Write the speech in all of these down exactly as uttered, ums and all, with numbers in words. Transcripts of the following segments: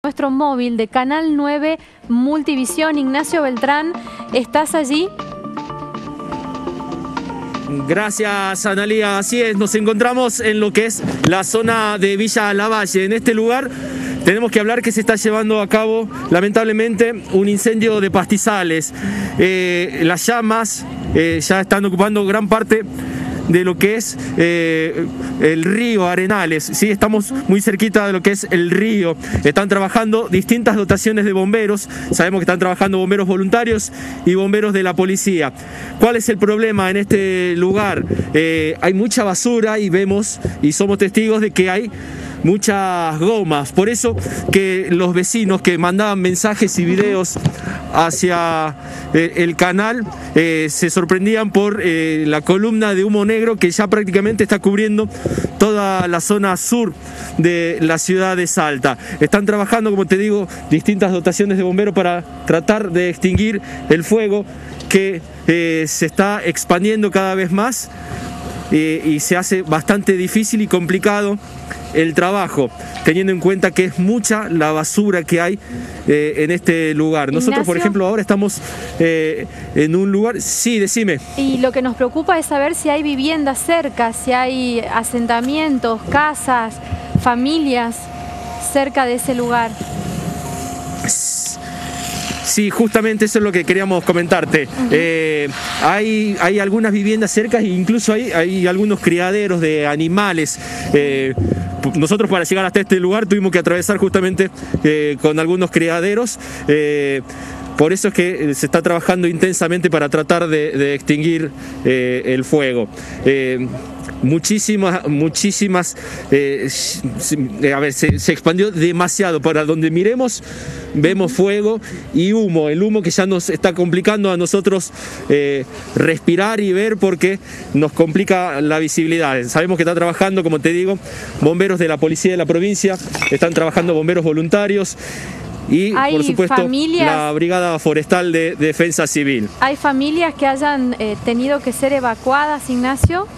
Nuestro móvil de Canal nueve Multivisión. Ignacio Beltrán, ¿estás allí? Gracias, Analía. Así es, nos encontramos en lo que es la zona de Villa Lavalle. En este lugar tenemos que hablar que se está llevando a cabo, lamentablemente, un incendio de pastizales. Eh, las llamas eh, ya están ocupando gran parte de lo que es eh, el río Arenales, ¿sí? Estamos muy cerquita de lo que es el río. Están trabajando distintas dotaciones de bomberos. Sabemos que están trabajando bomberos voluntarios y bomberos de la policía. ¿Cuál es el problema en este lugar? Eh, hay mucha basura y vemos y somos testigos de que hay muchas gomas. Por eso que los vecinos que mandaban mensajes y videos hacia eh, el canal eh, se sorprendían por eh, la columna de humo negro que ya prácticamente está cubriendo toda la zona sur de la ciudad de Salta. Están trabajando, como te digo, distintas dotaciones de bomberos para tratar de extinguir el fuego que eh, se está expandiendo cada vez más eh, y se hace bastante difícil y complicado el trabajo, teniendo en cuenta que es mucha la basura que hay eh, en este lugar. Nosotros, Ignacio, por ejemplo, ahora estamos eh, en un lugar... Sí, decime. Y lo que nos preocupa es saber si hay viviendas cerca, si hay asentamientos, casas, familias cerca de ese lugar. Sí, justamente eso es lo que queríamos comentarte. Uh-huh. eh, hay, hay algunas viviendas cerca e incluso hay, hay algunos criaderos de animales. Eh, nosotros para llegar hasta este lugar tuvimos que atravesar justamente eh, con algunos criaderos. Eh, por eso es que se está trabajando intensamente para tratar de, de extinguir eh, el fuego. Eh, Muchísimas, muchísimas, eh, a ver, se, se expandió demasiado. Para donde miremos, vemos fuego y humo. El humo que ya nos está complicando a nosotros eh, respirar y ver porque nos complica la visibilidad. Sabemos que está trabajando, como te digo, bomberos de la policía de la provincia, están trabajando bomberos voluntarios. Y, por supuesto, familias, la Brigada Forestal de Defensa Civil. ¿Hay familias que hayan eh, tenido que ser evacuadas, Ignacio?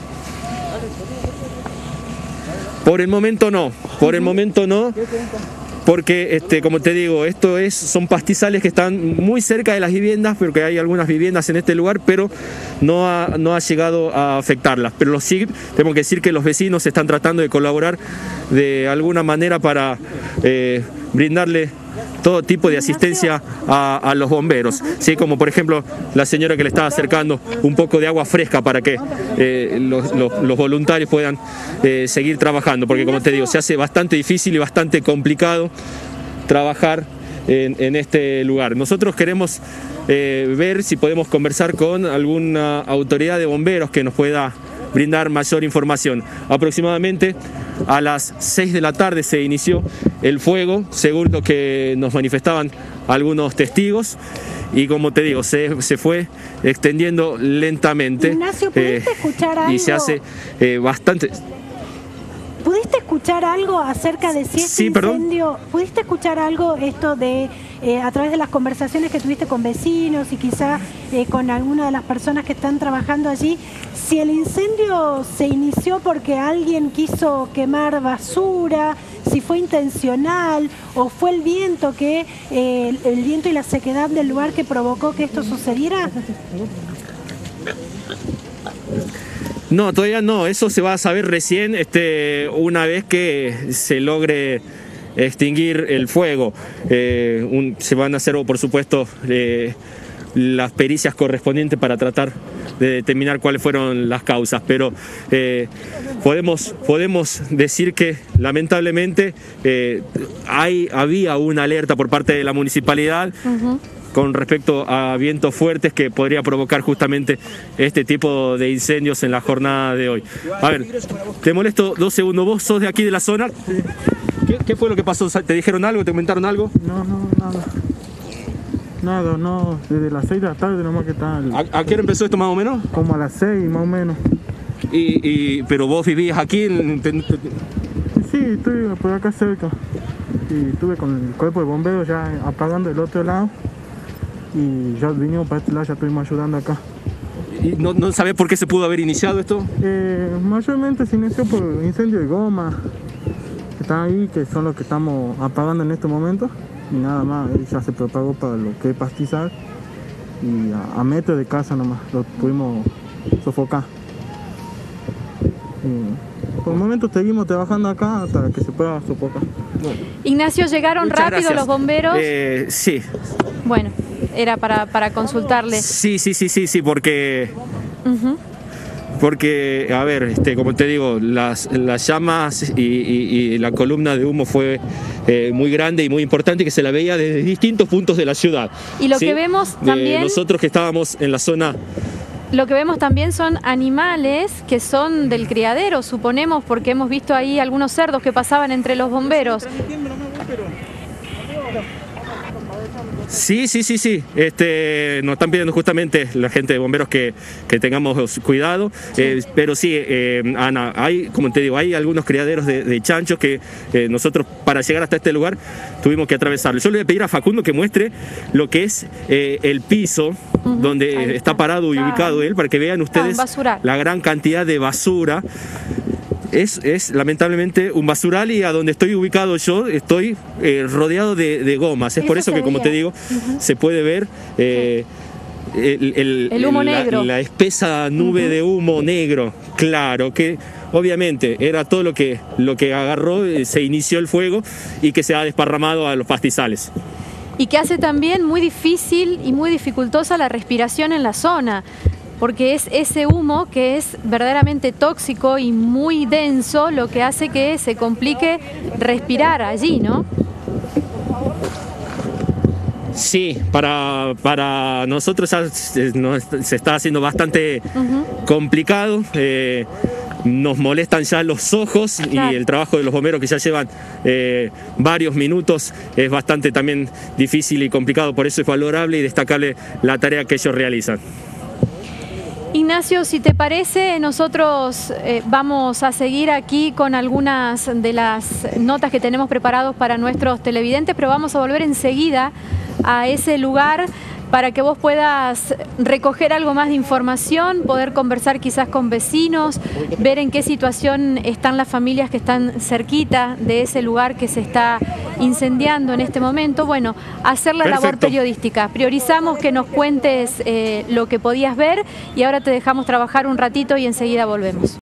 Por el momento no, por el momento no, porque este, como te digo, esto es, son pastizales que están muy cerca de las viviendas, pero que hay algunas viviendas en este lugar, pero no ha, no ha llegado a afectarlas. Pero los, sí, tengo que decir que los vecinos están tratando de colaborar de alguna manera para eh, brindarle todo tipo de asistencia a, a los bomberos, ¿sí? Como por ejemplo la señora que le estaba acercando un poco de agua fresca para que eh, los, los, los voluntarios puedan eh, seguir trabajando, porque como te digo, se hace bastante difícil y bastante complicado trabajar en, en este lugar. Nosotros queremos eh, ver si podemos conversar con alguna autoridad de bomberos que nos pueda brindar mayor información. Aproximadamente a las seis de la tarde se inició el fuego, según lo que nos manifestaban algunos testigos, y como te digo, se, se fue extendiendo lentamente. Ignacio, ¿pudiste eh, escuchar algo? Y se hace eh, bastante... ¿Pudiste escuchar algo acerca de si este sí, incendio... Perdón. ¿Pudiste escuchar algo esto de, eh, a través de las conversaciones que tuviste con vecinos y quizá eh, con alguna de las personas que están trabajando allí, si el incendio se inició porque alguien quiso quemar basura, si fue intencional o fue el viento que eh, el, el viento y la sequedad del lugar que provocó que esto sucediera? No, todavía no, eso se va a saber recién este, una vez que se logre extinguir el fuego. Eh, un, se van a hacer, por supuesto, eh, las pericias correspondientes para tratar de determinar cuáles fueron las causas, pero eh, podemos, podemos decir que lamentablemente eh, hay, había una alerta por parte de la municipalidad. Uh-huh. Con respecto a vientos fuertes que podría provocar justamente este tipo de incendios en la jornada de hoy. A ver, te molesto dos segundos. ¿Vos sos de aquí de la zona? Sí. ¿Qué, qué fue lo que pasó? ¿Te dijeron algo? ¿Te comentaron algo? No, no, nada. Nada, no. Desde las seis de la tarde nomás que tal. ¿A, ¿A qué hora empezó esto más o menos? Como a las seis más o menos. ¿Y, y pero vos vivías aquí? En... Sí, estoy por acá cerca. Y estuve con el cuerpo de bomberos ya apagando el otro lado. Y ya vinimos para este lado, ya estuvimos ayudando acá. ¿Y no, no sabés por qué se pudo haber iniciado esto? Eh, mayormente se inició por incendio de goma. están ahí, que son los que estamos apagando en este momento, y nada más, eh, ya se propagó para lo que es pastizal, y a, a metro de casa nomás lo pudimos sofocar. Y por el momento seguimos trabajando acá hasta que se pueda sofocar. Bueno. Ignacio, ¿llegaron Muchas rápido gracias. los bomberos? Eh, sí. Bueno, era para, para consultarle. Sí, sí, sí, sí, sí, porque... Uh-huh. Porque, a ver, este, como te digo, las, las llamas y, y, y la columna de humo fue eh, muy grande y muy importante, que se la veía desde distintos puntos de la ciudad. Y lo ¿sí? que vemos De también... nosotros que estábamos en la zona... Lo que vemos también son animales que son del criadero, suponemos, porque hemos visto ahí algunos cerdos que pasaban entre los bomberos. Sí, sí, sí, sí. Este, nos están pidiendo justamente la gente de bomberos que, que tengamos cuidado. Sí. Eh, pero sí, eh, Ana, hay, como te digo, hay algunos criaderos de, de chanchos que eh, nosotros para llegar hasta este lugar tuvimos que atravesarlo. Yo le voy a pedir a Facundo que muestre lo que es eh, el piso uh-huh. donde está. está parado y ubicado él, para que vean ustedes ah, la gran cantidad de basura. Es, es lamentablemente un basural, y a donde estoy ubicado yo estoy eh, rodeado de, de gomas. Es eso por eso que, como te digo, uh-huh. se puede ver eh, sí. el, el, el humo el, negro. La, la espesa nube uh-huh. de humo negro, claro, que obviamente era todo lo que, lo que agarró, eh, se inició el fuego y que se ha desparramado a los pastizales. Y que hace también muy difícil y muy dificultosa la respiración en la zona, porque es ese humo que es verdaderamente tóxico y muy denso lo que hace que se complique respirar allí, ¿no? Sí, para, para nosotros ya se, no, se está haciendo bastante uh-huh. complicado. Eh, nos molestan ya los ojos, claro. y el trabajo de los bomberos, que ya llevan eh, varios minutos, es bastante también difícil y complicado. Por eso es valorable y destacable la tarea que ellos realizan. Ignacio, si te parece, nosotros eh, vamos a seguir aquí con algunas de las notas que tenemos preparados para nuestros televidentes, pero vamos a volver enseguida a ese lugar para que vos puedas recoger algo más de información, poder conversar quizás con vecinos, ver en qué situación están las familias que están cerquita de ese lugar que se está incendiando en este momento. Bueno, hacer la Perfecto. labor periodística. Priorizamos que nos cuentes eh, lo que podías ver, y ahora te dejamos trabajar un ratito y enseguida volvemos.